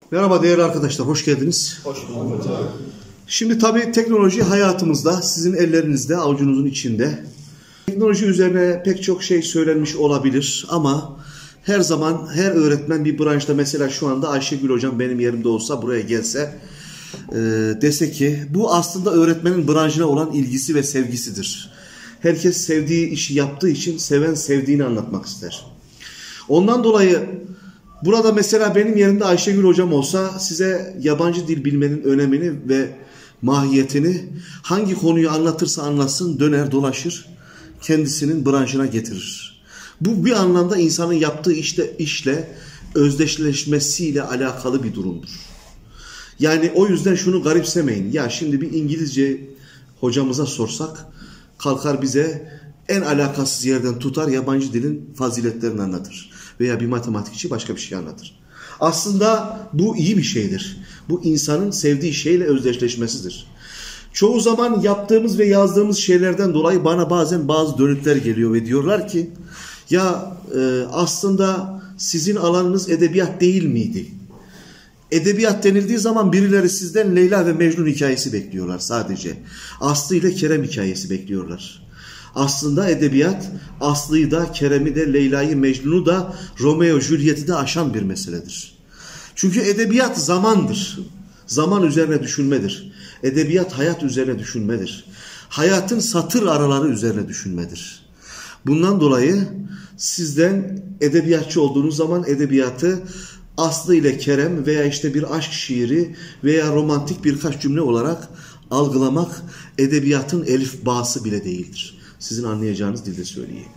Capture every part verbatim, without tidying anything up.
Merhaba değerli arkadaşlar, hoş geldiniz. Hoş bulduk. Şimdi tabii teknoloji hayatımızda, sizin ellerinizde, avucunuzun içinde. Teknoloji üzerine pek çok şey söylenmiş olabilir ama her zaman her öğretmen bir branşta, mesela şu anda Ayşegül hocam benim yerimde olsa, buraya gelse e, dese ki bu aslında öğretmenin branşına olan ilgisi ve sevgisidir. Herkes sevdiği işi yaptığı için seven sevdiğini anlatmak ister. Ondan dolayı burada mesela benim yerimde Ayşegül hocam olsa size yabancı dil bilmenin önemini ve mahiyetini hangi konuyu anlatırsa anlatsın döner dolaşır kendisinin branşına getirir. Bu bir anlamda insanın yaptığı işte işle özdeşleşmesiyle alakalı bir durumdur. Yani o yüzden şunu garipsemeyin. Ya şimdi bir İngilizce hocamıza sorsak kalkar bize en alakasız yerden tutar yabancı dilin faziletlerini anlatır. Veya bir matematikçi başka bir şey anlatır. Aslında bu iyi bir şeydir. Bu insanın sevdiği şeyle özdeşleşmesidir. Çoğu zaman yaptığımız ve yazdığımız şeylerden dolayı bana bazen bazı dönütler geliyor ve diyorlar ki ya e, aslında sizin alanınız edebiyat değil miydi? Edebiyat denildiği zaman birileri sizden Leyla ve Mecnun hikayesi bekliyorlar sadece. Aslı ile Kerem hikayesi bekliyorlar. Aslında edebiyat Aslı'yı da, Kerem'i de, Leyla'yı, Mecnun'u da, Romeo, Juliet'i de aşan bir meseledir. Çünkü edebiyat zamandır. Zaman üzerine düşünmedir. Edebiyat hayat üzerine düşünmedir. Hayatın satır araları üzerine düşünmedir. Bundan dolayı sizden edebiyatçı olduğunuz zaman edebiyatı Aslı ile Kerem veya işte bir aşk şiiri veya romantik birkaç cümle olarak algılamak edebiyatın elifbası bile değildir. Sizin anlayacağınız dilde söyleyeyim.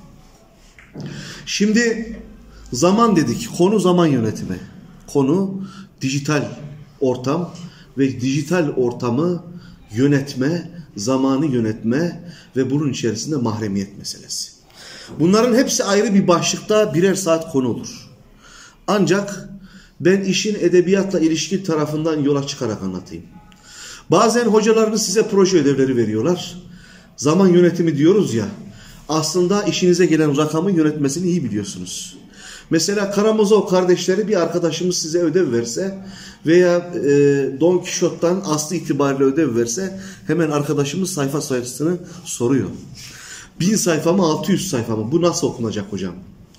Şimdi zaman dedik. Konu zaman yönetimi. Konu dijital ortam ve dijital ortamı yönetme, zamanı yönetme ve bunun içerisinde mahremiyet meselesi. Bunların hepsi ayrı bir başlıkta birer saat konu olur. Ancak ben işin edebiyatla ilişki tarafından yola çıkarak anlatayım. Bazen hocalarınız size proje ödevleri veriyorlar. Zaman yönetimi diyoruz ya, aslında işinize gelen rakamı yönetmesini iyi biliyorsunuz. Mesela Karamazov kardeşleri bir arkadaşımız size ödev verse veya e, Don Quixote'dan aslı itibariyle ödev verse hemen arkadaşımız sayfa sayısını soruyor. Bin sayfa mı altı yüz sayfa mı? Bu nasıl okunacak hocam?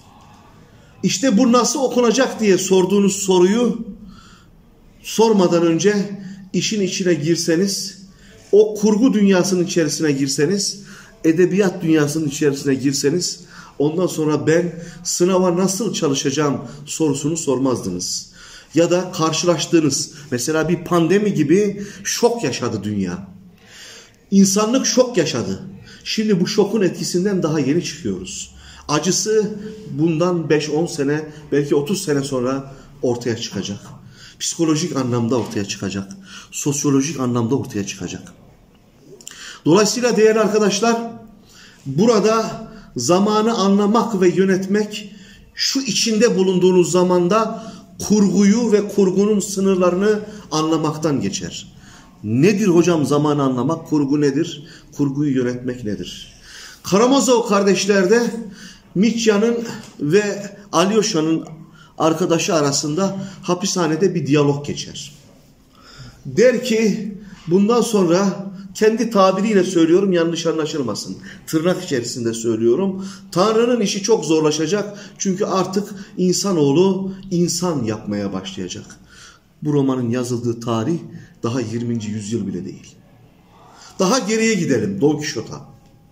İşte bu nasıl okunacak diye sorduğunuz soruyu sormadan önce işin içine girseniz, o kurgu dünyasının içerisine girseniz, edebiyat dünyasının içerisine girseniz, ondan sonra ben sınava nasıl çalışacağım sorusunu sormazdınız. Ya da karşılaştığınız, mesela bir pandemi gibi şok yaşadı dünya. İnsanlık şok yaşadı. Şimdi bu şokun etkisinden daha yeni çıkıyoruz. Acısı bundan beş on sene, belki otuz sene sonra ortaya çıkacak. Psikolojik anlamda ortaya çıkacak. Sosyolojik anlamda ortaya çıkacak. Dolayısıyla değerli arkadaşlar, burada zamanı anlamak ve yönetmek, şu içinde bulunduğunuz zamanda kurguyu ve kurgunun sınırlarını anlamaktan geçer. Nedir hocam zamanı anlamak? Kurgu nedir? Kurguyu yönetmek nedir? Karamazov kardeşlerde Mitya'nın ve Alyosha'nın arkadaşı arasında hapishanede bir diyalog geçer. Der ki bundan sonra, kendi tabiriyle söylüyorum yanlış anlaşılmasın, tırnak içerisinde söylüyorum, Tanrı'nın işi çok zorlaşacak çünkü artık insanoğlu insan yapmaya başlayacak. Bu romanın yazıldığı tarih daha yirminci yüzyıl bile değil. Daha geriye gidelim, Don Quixote'a.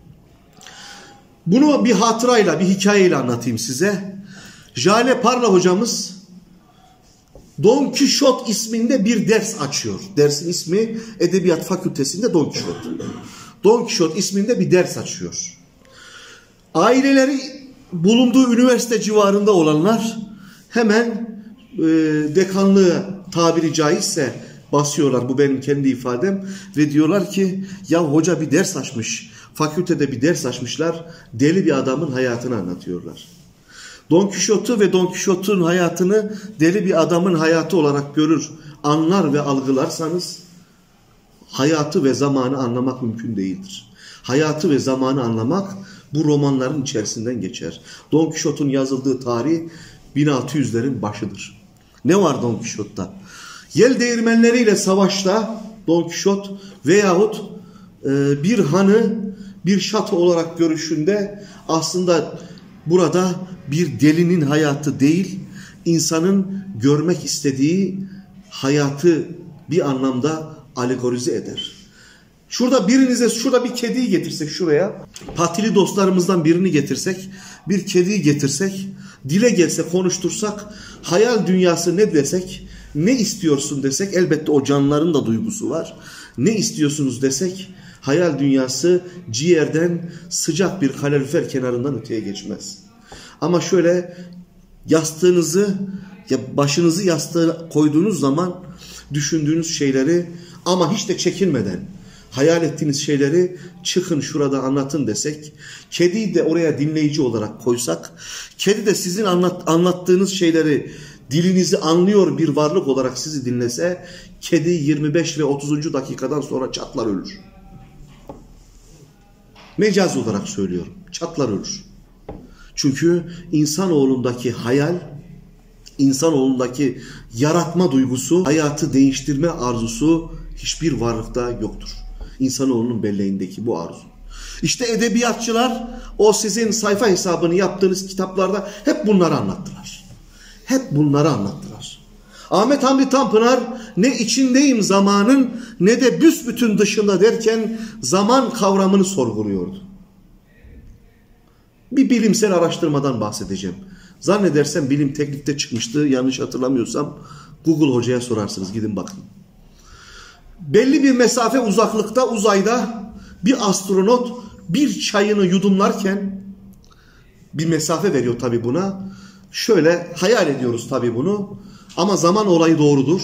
Bunu bir hatırayla, bir hikayeyle anlatayım size. Jale Parla hocamız Don Quixote isminde bir ders açıyor. Dersin ismi Edebiyat Fakültesi'nde Don Quixote. Don Quixote isminde bir ders açıyor. Aileleri bulunduğu üniversite civarında olanlar hemen e, dekanlığı tabiri caizse basıyorlar. Bu benim kendi ifadem. Ve diyorlar ki ya hoca bir ders açmış. Fakültede bir ders açmışlar. Deli bir adamın hayatını anlatıyorlar. Don Quixote'u ve Don Quixote'un hayatını deli bir adamın hayatı olarak görür, anlar ve algılarsanız hayatı ve zamanı anlamak mümkün değildir. Hayatı ve zamanı anlamak bu romanların içerisinden geçer. Don Quixote'un yazıldığı tarih bin altı yüzlerin başıdır. Ne var Don Quixote'da? Yel değirmenleriyle savaşta Don Kişot veyahut e, bir hanı bir şato olarak görüşünde aslında burada bir delinin hayatı değil, insanın görmek istediği hayatı bir anlamda alegorize eder. Şurada birinize, şurada bir kediyi getirsek şuraya, patili dostlarımızdan birini getirsek, bir kediyi getirsek, dile gelse konuştursak, hayal dünyası ne desek, ne istiyorsun desek, elbette o canlıların da duygusu var. Ne istiyorsunuz desek, hayal dünyası ciğerden sıcak bir kalorifer kenarından öteye geçmez. Ama şöyle yastığınızı, ya başınızı yastığa koyduğunuz zaman düşündüğünüz şeyleri ama hiç de çekinmeden hayal ettiğiniz şeyleri çıkın şurada anlatın desek, kediyi de oraya dinleyici olarak koysak, kedi de sizin anlat, anlattığınız şeyleri dilinizi anlıyor bir varlık olarak sizi dinlese, kedi yirmi beş ve otuzuncu dakikadan sonra çatlar ölür. Mecaz olarak söylüyorum. Çatlar ölür. Çünkü insanoğlundaki hayal, insanoğlundaki yaratma duygusu, hayatı değiştirme arzusu hiçbir varlıkta yoktur. İnsanoğlunun belleğindeki bu arzu. İşte edebiyatçılar o sizin sayfa hesabını yaptığınız kitaplarda hep bunları anlattılar. Hep bunları anlattılar. Ahmet Hamdi Tanpınar ne içindeyim zamanın ne de büsbütün dışında derken zaman kavramını sorguluyordu. Bir bilimsel araştırmadan bahsedeceğim. Zannedersem Bilim Teknik'te çıkmıştı. Yanlış hatırlamıyorsam Google hocaya sorarsınız. Gidin bakın. Belli bir mesafe uzaklıkta uzayda bir astronot bir çayını yudumlarken bir mesafe veriyor tabii buna. Şöyle hayal ediyoruz tabii bunu. Ama zaman olayı doğrudur.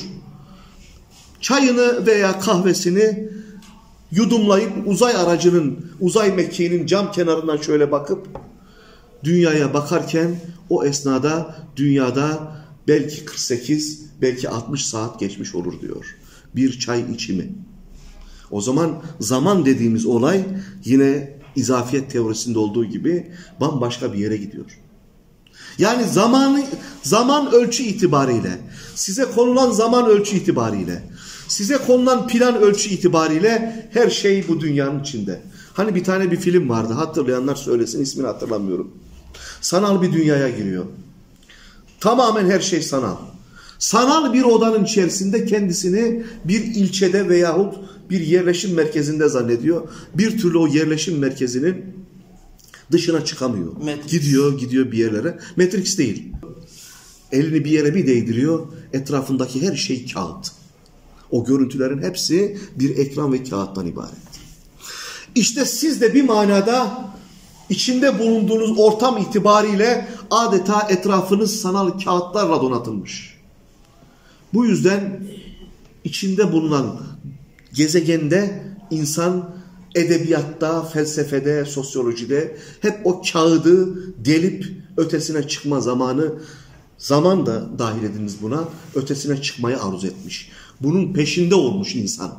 Çayını veya kahvesini yudumlayıp uzay aracının, uzay mekiğinin cam kenarından şöyle bakıp dünyaya bakarken o esnada dünyada belki kırk sekiz, belki altmış saat geçmiş olur diyor. Bir çay içimi. O zaman zaman dediğimiz olay yine izafiyet teorisinde olduğu gibi bambaşka bir yere gidiyor. Yani zamanı, zaman ölçü itibariyle, size konulan zaman ölçü itibariyle, size konulan plan ölçü itibariyle her şey bu dünyanın içinde. Hani bir tane bir film vardı, hatırlayanlar söylesin, ismini hatırlamıyorum. Sanal bir dünyaya giriyor. Tamamen her şey sanal. Sanal bir odanın içerisinde kendisini bir ilçede veyahut bir yerleşim merkezinde zannediyor. Bir türlü o yerleşim merkezinin dışına çıkamıyor. Matrix. Gidiyor gidiyor bir yerlere. Matrix değil. Elini bir yere bir değdiriyor. Etrafındaki her şey kağıt. O görüntülerin hepsi bir ekran ve kağıttan ibaret. İşte siz de bir manada içinde bulunduğunuz ortam itibariyle adeta etrafınız sanal kağıtlarla donatılmış. Bu yüzden içinde bulunan gezegende insan edebiyatta, felsefede, sosyolojide hep o kağıdı delip ötesine çıkma zamanı, zaman da dahil ediniz buna, ötesine çıkmayı arzu etmiş. Bunun peşinde olmuş insan.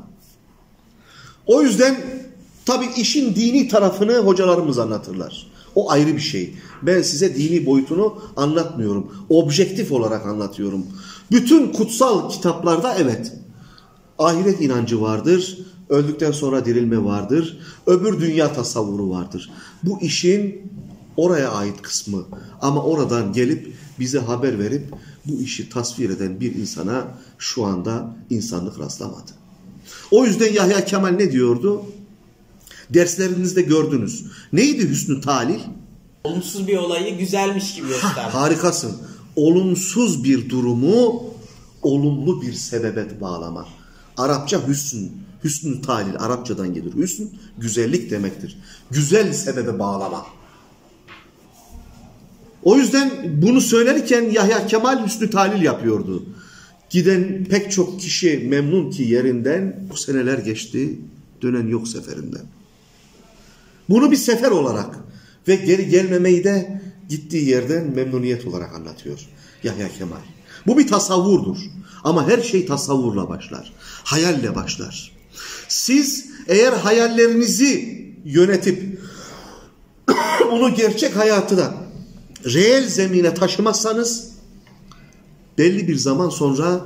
O yüzden tabii işin dini tarafını hocalarımız anlatırlar. O ayrı bir şey. Ben size dini boyutunu anlatmıyorum. Objektif olarak anlatıyorum. Bütün kutsal kitaplarda evet, ahiret inancı vardır. Öldükten sonra dirilme vardır. Öbür dünya tasavvuru vardır. Bu işin oraya ait kısmı. Ama oradan gelip bize haber verip bu işi tasvir eden bir insana şu anda insanlık rastlamadı. O yüzden Yahya Kemal ne diyordu? Derslerinizde gördünüz. Neydi hüsnü talil? Olumsuz bir olayı güzelmiş gibi gösterdi. Harikasın. Olumsuz bir durumu olumlu bir sebebe bağlama. Arapça hüsn. Hüsnü talil Arapçadan gelir. Hüsn güzellik demektir. Güzel sebebe bağlama. O yüzden bunu söylerken Yahya Kemal hüsnü talil yapıyordu. Giden pek çok kişi memnun ki yerinden, bu seneler geçti, dönen yok seferinden. Bunu bir sefer olarak ve geri gelmemeyi de gittiği yerden memnuniyet olarak anlatıyor Yahya Kemal. Bu bir tasavvurdur. Ama her şey tasavvurla başlar. Hayalle başlar. Siz eğer hayallerinizi yönetip bunu gerçek hayatına, reel zemine taşımazsanız belli bir zaman sonra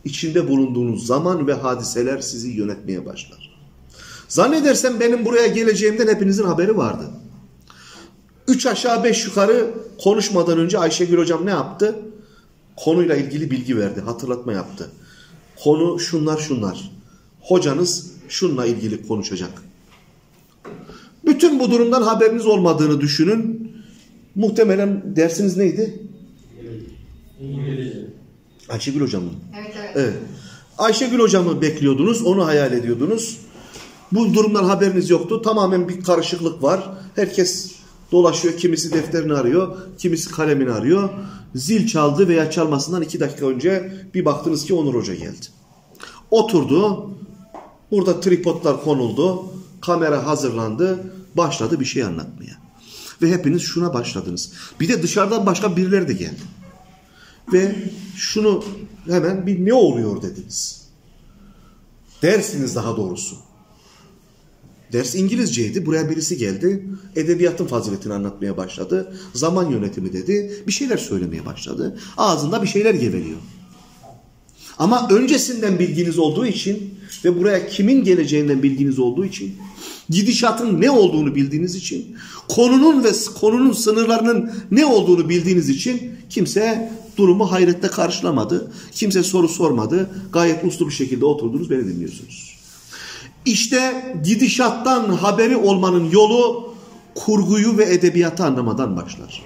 içinde bulunduğunuz zaman ve hadiseler sizi yönetmeye başlar. Zannedersem benim buraya geleceğimden hepinizin haberi vardı. Üç aşağı beş yukarı konuşmadan önce Ayşegül hocam ne yaptı? Konuyla ilgili bilgi verdi, hatırlatma yaptı. Konu şunlar şunlar. Hocanız şununla ilgili konuşacak. Bütün bu durumdan haberiniz olmadığını düşünün. Muhtemelen dersiniz neydi? İngilizce. Ayşegül hocamın. Evet, evet. Evet. Ayşegül hocamı bekliyordunuz, onu hayal ediyordunuz. Bu durumdan haberiniz yoktu. Tamamen bir karışıklık var. Herkes dolaşıyor. Kimisi defterini arıyor, kimisi kalemini arıyor. Zil çaldı veya çalmasından iki dakika önce bir baktınız ki Onur Hoca geldi. Oturdu. Burada tripodlar konuldu. Kamera hazırlandı. Başladı bir şey anlatmaya. Ve hepiniz şuna başladınız. Bir de dışarıdan başka birileri de geldi. Ve şunu hemen bir ne oluyor dediniz. Dersiniz daha doğrusu. Ders İngilizceydi. Buraya birisi geldi. Edebiyatın faziletini anlatmaya başladı. Zaman yönetimi dedi. Bir şeyler söylemeye başladı. Ağzında bir şeyler geveliyor. Ama öncesinden bilginiz olduğu için ve buraya kimin geleceğinden bilginiz olduğu için, gidişatın ne olduğunu bildiğiniz için, konunun ve konunun sınırlarının ne olduğunu bildiğiniz için kimse durumu hayrette karşılamadı. Kimse soru sormadı. Gayet uslu bir şekilde oturdunuz, beni dinliyorsunuz. İşte gidişattan haberi olmanın yolu kurguyu ve edebiyatı anlamadan başlar.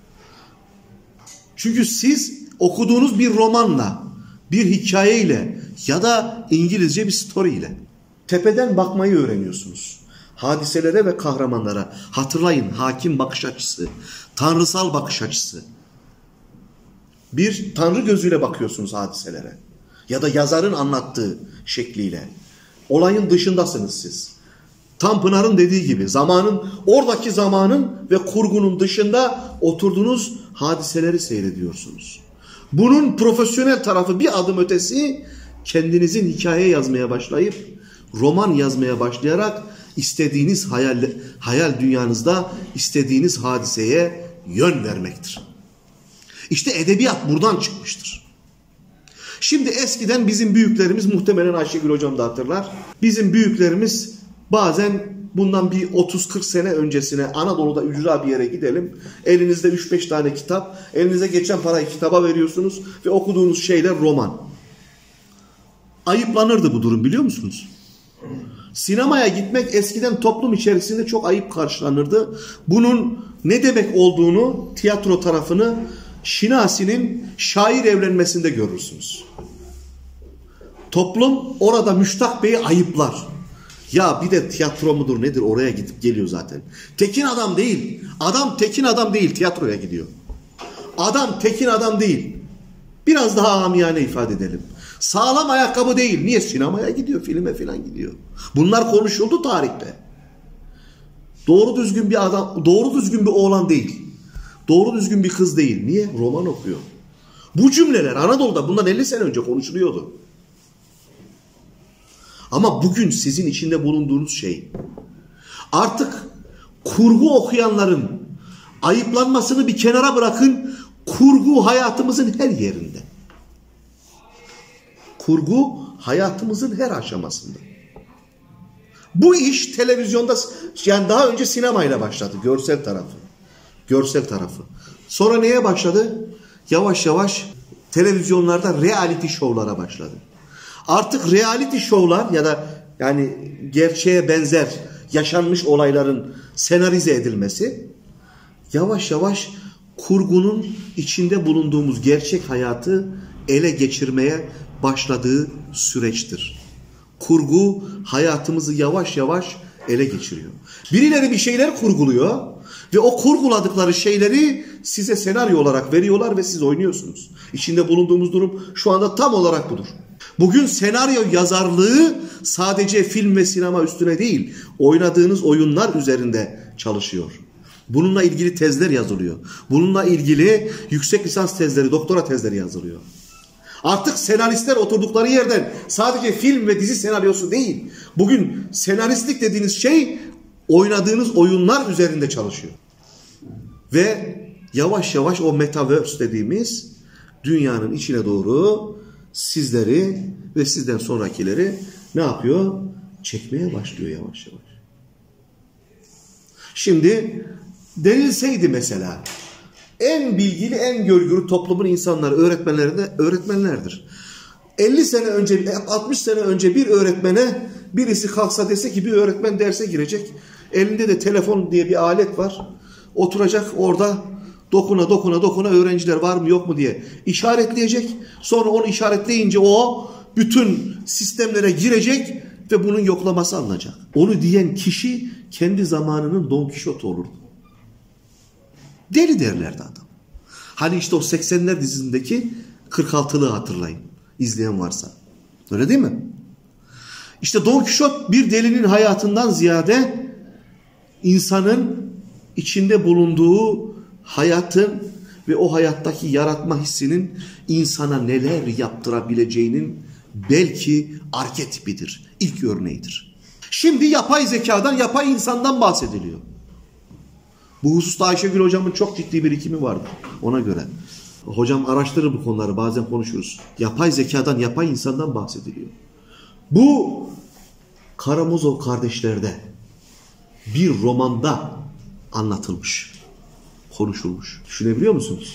Çünkü siz okuduğunuz bir romanla, bir hikayeyle ya da İngilizce bir story ile tepeden bakmayı öğreniyorsunuz. Hadiselere ve kahramanlara. Hatırlayın, hakim bakış açısı, tanrısal bakış açısı. Bir tanrı gözüyle bakıyorsunuz hadiselere. Ya da yazarın anlattığı şekliyle. Olayın dışındasınız siz. Tanpınar'ın dediği gibi zamanın, oradaki zamanın ve kurgunun dışında oturduğunuz hadiseleri seyrediyorsunuz. Bunun profesyonel tarafı bir adım ötesi, kendinizin hikaye yazmaya başlayıp roman yazmaya başlayarak istediğiniz hayal, hayal dünyanızda istediğiniz hadiseye yön vermektir. İşte edebiyat buradan çıkmıştır. Şimdi eskiden bizim büyüklerimiz, muhtemelen Ayşegül hocam da hatırlar, bizim büyüklerimiz bazen bundan bir otuz kırk sene öncesine Anadolu'da ücra bir yere gidelim. Elinizde üç beş tane kitap, elinize geçen parayı kitaba veriyorsunuz ve okuduğunuz şeyler roman. Ayıplanırdı bu durum, biliyor musunuz? Sinemaya gitmek eskiden toplum içerisinde çok ayıp karşılanırdı. Bunun ne demek olduğunu, tiyatro tarafını Şinasi'nin Şair Evlenmesi'nde görürsünüz. Toplum orada Müştak Bey'i ayıplar. Ya bir de tiyatro mudur nedir, oraya gidip geliyor zaten. Tekin adam değil. Adam tekin adam değil, tiyatroya gidiyor. Adam tekin adam değil. Biraz daha amiyane ifade edelim. Sağlam ayakkabı değil. Niye? Sinemaya gidiyor, filme falan gidiyor. Bunlar konuşuldu tarihte. Doğru düzgün bir adam, doğru düzgün bir oğlan değil. Doğru düzgün bir kız değil. Niye? Roman okuyor. Bu cümleler Anadolu'da bundan elli sene önce konuşuluyordu. Ama bugün sizin içinde bulunduğunuz şey, artık kurgu okuyanların ayıplanmasını bir kenara bırakın, kurgu hayatımızın her yerinde. Kurgu hayatımızın her aşamasında. Bu iş televizyonda, yani daha önce sinemayla başladı, görsel tarafı. Görsel tarafı. Sonra neye başladı? Yavaş yavaş televizyonlarda reality şovlara başladı. Artık reality şovlar ya da yani gerçeğe benzer yaşanmış olayların senarize edilmesi yavaş yavaş kurgunun içinde bulunduğumuz gerçek hayatı ele geçirmeye başladığı süreçtir. Kurgu hayatımızı yavaş yavaş ele geçiriyor. Birileri bir şeyler kurguluyor ve o kurguladıkları şeyleri size senaryo olarak veriyorlar ve siz oynuyorsunuz. İçinde bulunduğumuz durum şu anda tam olarak budur. Bugün senaryo yazarlığı sadece film ve sinema üstüne değil, oynadığınız oyunlar üzerinde çalışıyor. Bununla ilgili tezler yazılıyor. Bununla ilgili yüksek lisans tezleri, doktora tezleri yazılıyor. Artık senaristler oturdukları yerden sadece film ve dizi senaryosu değil. Bugün senaristlik dediğiniz şey oynadığınız oyunlar üzerinde çalışıyor. Ve yavaş yavaş o metaverse dediğimiz dünyanın içine doğru sizleri ve sizden sonrakileri ne yapıyor? Çekmeye başlıyor yavaş yavaş. Şimdi denilseydi mesela en bilgili, en görgülü toplumun insanları, öğretmenleri de öğretmenlerdir. elli sene önce, altmış sene önce bir öğretmene birisi kalksa dese ki bir öğretmen derse girecek. Elinde de telefon diye bir alet var. Oturacak orada dokuna dokuna dokuna öğrenciler var mı yok mu diye işaretleyecek. Sonra onu işaretleyince o bütün sistemlere girecek ve bunun yoklaması alınacak. Onu diyen kişi kendi zamanının Don Kişot olurdu. Deli derlerdi adam. Hani işte o seksenler dizisindeki kırk altılığı hatırlayın. İzleyen varsa. Öyle değil mi? İşte Don Kişot bir delinin hayatından ziyade insanın içinde bulunduğu hayatın ve o hayattaki yaratma hissinin insana neler yaptırabileceğinin belki arketipidir. İlk örneğidir. Şimdi yapay zekadan, yapay insandan bahsediliyor. Bu hususta Ayşegül hocamın çok ciddi birikimi vardır ona göre. Hocam araştırır bu konuları, bazen konuşuruz. Yapay zekadan, yapay insandan bahsediliyor. Bu Karamazov kardeşlerde bir romanda anlatılmış, konuşulmuş. Düşünebiliyor musunuz?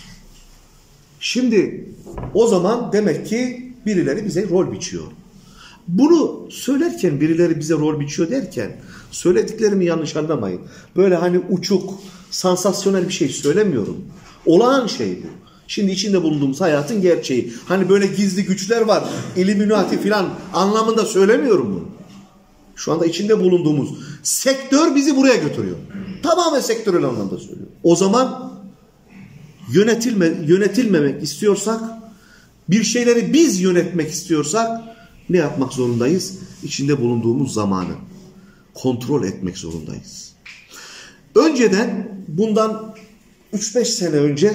Şimdi o zaman demek ki birileri bize rol biçiyor. Bunu söylerken birileri bize rol biçiyor derken söylediklerimi yanlış anlamayın. Böyle hani uçuk, sansasyonel bir şey söylemiyorum. Olağan şey bu. Şimdi içinde bulunduğumuz hayatın gerçeği. Hani böyle gizli güçler var, İlluminati filan anlamında söylemiyorum bunu. Şu anda içinde bulunduğumuz sektör bizi buraya götürüyor. Tamamen sektörel anlamda söylüyorum. O zaman yönetilme, yönetilmemek istiyorsak, bir şeyleri biz yönetmek istiyorsak ne yapmak zorundayız? İçinde bulunduğumuz zamanı kontrol etmek zorundayız. Önceden bundan üç beş sene önce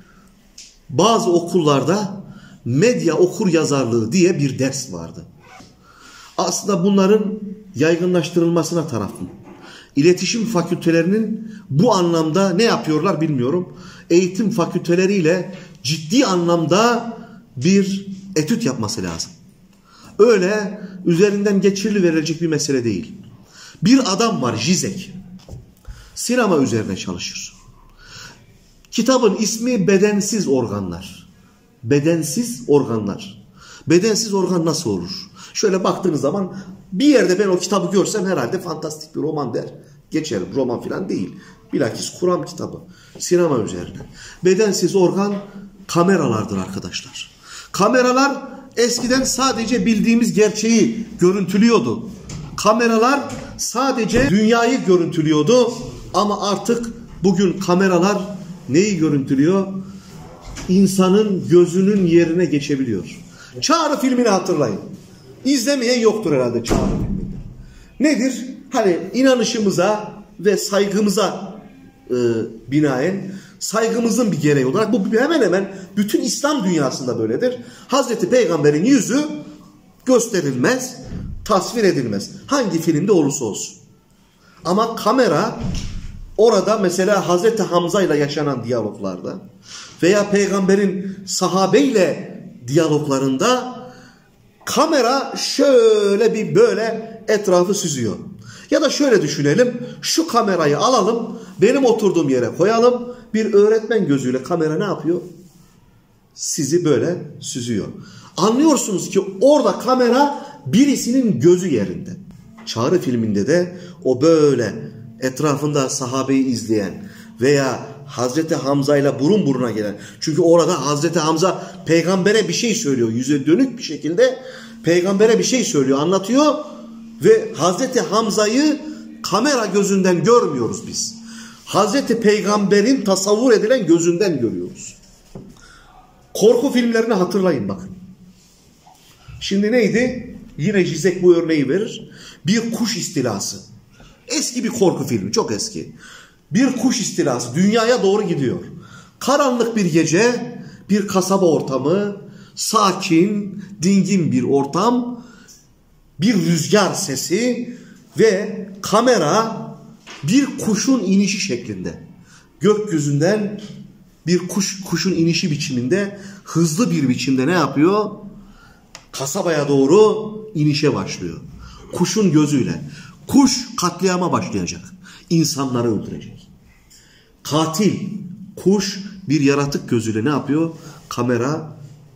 bazı okullarda medya okur yazarlığı diye bir ders vardı. Aslında bunların yaygınlaştırılmasına tarafım. İletişim fakültelerinin bu anlamda ne yapıyorlar bilmiyorum. Eğitim fakülteleriyle ciddi anlamda bir etüt yapması lazım. Öyle üzerinden geçiriverilecek bir mesele değil. Bir adam var, Zizek. Sinema üzerine çalışır. Kitabın ismi Bedensiz Organlar. Bedensiz organlar. Bedensiz organ nasıl olur? Şöyle baktığınız zaman bir yerde ben o kitabı görsem herhalde fantastik bir roman der. Geçerim. Roman falan değil. Bilakis Kur'an kitabı. Sinema üzerine. Bedensiz organ kameralardır arkadaşlar. Kameralar eskiden sadece bildiğimiz gerçeği görüntülüyordu. Kameralar sadece dünyayı görüntülüyordu. Ama artık bugün kameralar neyi görüntülüyor? İnsanın gözünün yerine geçebiliyor. Çağrı filmini hatırlayın. İzlemeyen yoktur herhalde Çağrı filmini. Nedir? Hani inanışımıza ve saygımıza e, binaen, saygımızın bir gereği olarak bu hemen hemen bütün İslam dünyasında böyledir. Hazreti Peygamber'in yüzü gösterilmez, tasvir edilmez. Hangi filmde olursa olsun. Ama kamera orada mesela Hazreti Hamza ile yaşanan diyaloglarda veya Peygamber'in sahabeyle diyaloglarında kamera şöyle bir böyle etrafı süzüyor. Ya da şöyle düşünelim, şu kamerayı alalım, benim oturduğum yere koyalım, bir öğretmen gözüyle kamera ne yapıyor? Sizi böyle süzüyor. Anlıyorsunuz ki orada kamera birisinin gözü yerinde. Çağrı filminde de o böyle etrafında sahabeyi izleyen veya Hazreti Hamza ile burun buruna gelen. Çünkü orada Hazreti Hamza peygambere bir şey söylüyor. Yüze dönük bir şekilde peygambere bir şey söylüyor, anlatıyor. Ve Hazreti Hamza'yı kamera gözünden görmüyoruz biz. Hazreti Peygamber'in tasavvur edilen gözünden görüyoruz. Korku filmlerini hatırlayın bakın. Şimdi neydi? Yine Zizek bu örneği verir. Bir kuş istilası. Eski bir korku filmi, çok eski. Bir kuş istilası dünyaya doğru gidiyor. Karanlık bir gece, bir kasaba ortamı, sakin, dingin bir ortam, bir rüzgar sesi ve kamera bir kuşun inişi şeklinde. Gökyüzünden bir kuş kuşun inişi biçiminde hızlı bir biçimde ne yapıyor? kasabaya doğru inişe başlıyor. Kuşun gözüyle. Kuş katliama başlayacak. İnsanları öldürecek. Katil kuş bir yaratık gözüyle ne yapıyor? Kamera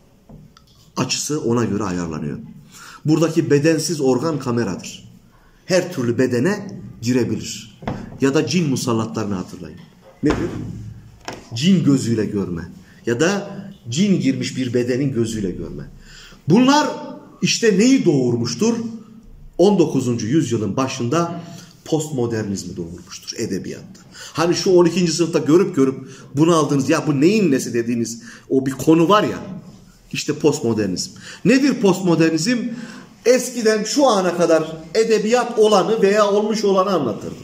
açısı ona göre ayarlanıyor. Buradaki bedensiz organ kameradır. Her türlü bedene girebilir. Ya da cin musallatlarını hatırlayın. Nedir? Cin gözüyle görme. Ya da cin girmiş bir bedenin gözüyle görme. Bunlar işte neyi doğurmuştur? on dokuzuncu yüzyılın başında postmodernizmi doğurmuştur edebiyatta. Hani şu on ikinci sınıfta görüp görüp bunu aldığınız, ya bu neyin nesi dediğiniz o bir konu var ya, işte postmodernizm. Nedir postmodernizm? Eskiden şu ana kadar edebiyat olanı veya olmuş olanı anlatırdı.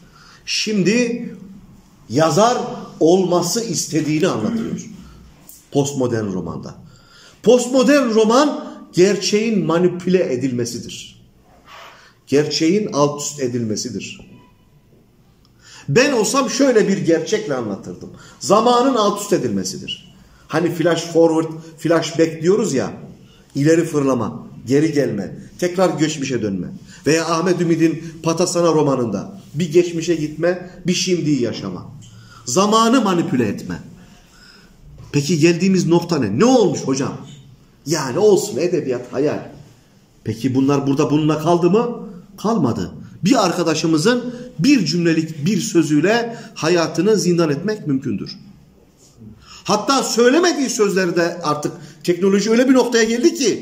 Şimdi yazar olması istediğini anlatıyor postmodern romanda. Postmodern roman gerçeğin manipüle edilmesidir. Gerçeğin alt üst edilmesidir. Ben olsam şöyle bir gerçekle anlatırdım. Zamanın alt üst edilmesidir. Hani flash forward, flash back diyoruz ya. İleri fırlama, geri gelme, tekrar geçmişe dönme. Veya Ahmet Ümit'in Patasana romanında bir geçmişe gitme, bir şimdiyi yaşama. Zamanı manipüle etme. Peki geldiğimiz nokta ne? Ne olmuş hocam? Yani olsun, edebiyat, hayal. Peki bunlar burada bununla kaldı mı? Kalmadı. Bir arkadaşımızın bir cümlelik bir sözüyle hayatını zindan etmek mümkündür. Hatta söylemediği sözlerde artık teknoloji öyle bir noktaya geldi ki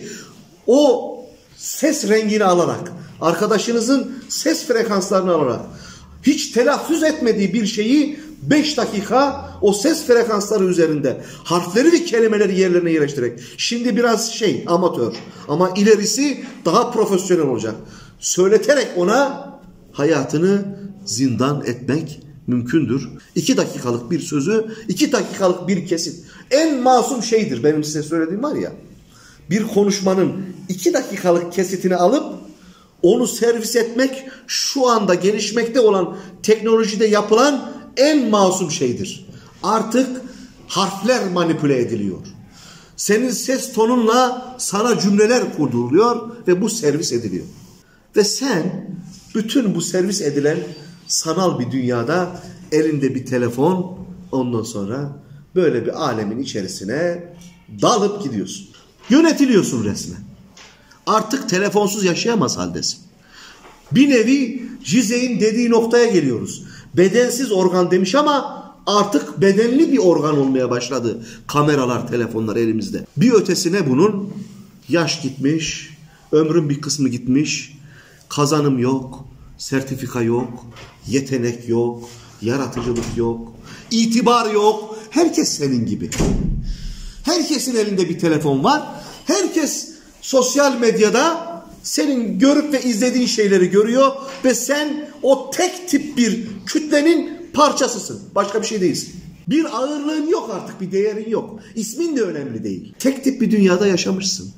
o ses rengini alarak, arkadaşınızın ses frekanslarını alarak, hiç telaffuz etmediği bir şeyi beş dakika o ses frekansları üzerinde harfleri ve kelimeleri yerlerine yerleştirerek, şimdi biraz şey amatör ama ilerisi daha profesyonel olacak, söyleterek ona hayatını zindan etmek mümkündür. İki dakikalık bir sözü, iki dakikalık bir kesit. En masum şeydir benim size söylediğim var ya. Bir konuşmanın iki dakikalık kesitini alıp onu servis etmek şu anda gelişmekte olan teknolojide yapılan en masum şeydir. Artık harfler manipüle ediliyor. Senin ses tonunla sana cümleler kurduruluyor ve bu servis ediliyor. Ve sen bütün bu servis edilen sanal bir dünyada elinde bir telefon, ondan sonra böyle bir alemin içerisine dalıp gidiyorsun. Yönetiliyorsun resmen. Artık telefonsuz yaşayamaz haldesin. Bir nevi Gize'in dediği noktaya geliyoruz. Bedensiz organ demiş ama artık bedenli bir organ olmaya başladı. Kameralar, telefonlar elimizde. Bir ötesine bunun yaş gitmiş, ömrün bir kısmı gitmiş, kazanım yok, sertifika yok, yetenek yok, yaratıcılık yok, itibar yok. Herkes senin gibi. Herkesin elinde bir telefon var. Herkes sosyal medyada senin görüp ve izlediğin şeyleri görüyor ve sen o tek tip bir kütlenin parçasısın. Başka bir şey değilsin. Bir ağırlığın yok artık, bir değerin yok. İsmin de önemli değil. Tek tip bir dünyada yaşamışsın.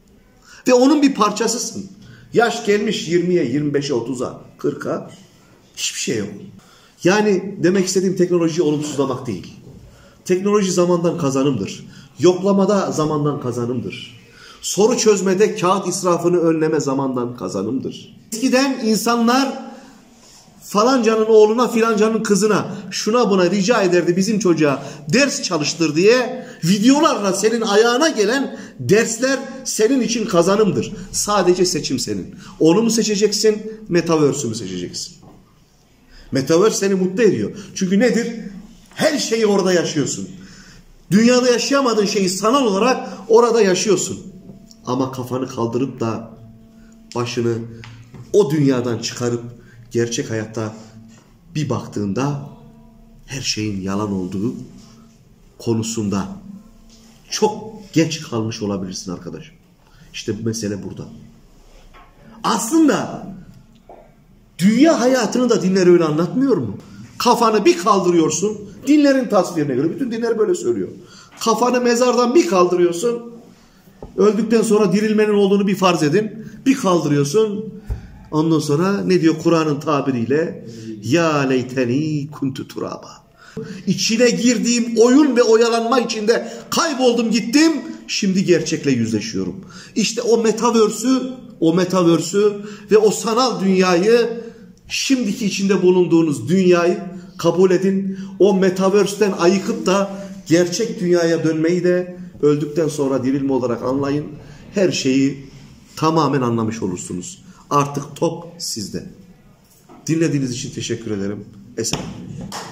Ve onun bir parçasısın. Yaş gelmiş yirmiye, yirmi beşe, otuza, kırka. Hiçbir şey yok. Yani demek istediğim teknolojiyi olumsuzlamak değil. Teknoloji zamandan kazanımdır. Yoklamada zamandan kazanımdır. Soru çözmede kağıt israfını önleme zamandan kazanımdır. Eskiden insanlar falancanın oğluna filancanın kızına şuna buna rica ederdi, bizim çocuğa ders çalıştır diye. Videolarla senin ayağına gelen dersler senin için kazanımdır. Sadece seçim senin. Onu mu seçeceksin, Metaverse'ü mü seçeceksin? Metaverse seni mutlu ediyor. Çünkü nedir? Her şeyi orada yaşıyorsun. Dünyada yaşayamadığın şeyi sanal olarak orada yaşıyorsun. Ama kafanı kaldırıp da başını o dünyadan çıkarıp gerçek hayatta bir baktığında her şeyin yalan olduğu konusunda çok geç kalmış olabilirsin arkadaşım. İşte bu mesele burada. Aslında dünya hayatını da dinler öyle anlatmıyor mu? Kafanı bir kaldırıyorsun, dinlerin tasvirine göre, bütün dinler böyle söylüyor. Kafanı mezardan bir kaldırıyorsun, öldükten sonra dirilmenin olduğunu bir farz edin, bir kaldırıyorsun, ondan sonra ne diyor Kur'an'ın tabiriyle? Ya leyteni kuntu turaba. İçine girdiğim oyun ve oyalanma içinde kayboldum gittim, şimdi gerçekle yüzleşiyorum. İşte o metaverse'ü, o metaverse'ü ve o sanal dünyayı, şimdiki içinde bulunduğunuz dünyayı kabul edin. O metaverse'ten ayıkıp da gerçek dünyaya dönmeyi de öldükten sonra dirilme olarak anlayın. Her şeyi tamamen anlamış olursunuz. Artık top sizde. Dinlediğiniz için teşekkür ederim. Esen.